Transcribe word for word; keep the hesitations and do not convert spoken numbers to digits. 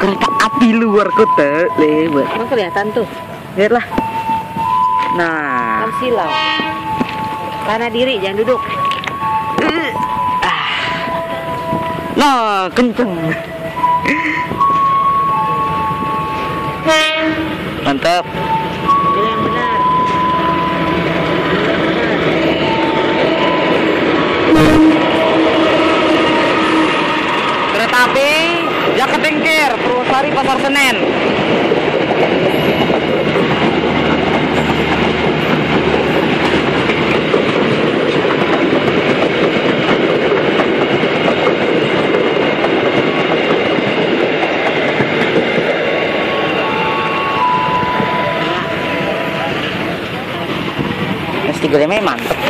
kereta api luar kota lewat. Emang kelihatan tuh. Lihatlah. Nah, Kan silau. Tanah diri, jangan duduk. Uh, ah. Nah, kenceng. Mantap. Pilih yang benar. Kereta api Jaket Tingkir, Purwosari, Pasar Senen. S tiga D memang mantep.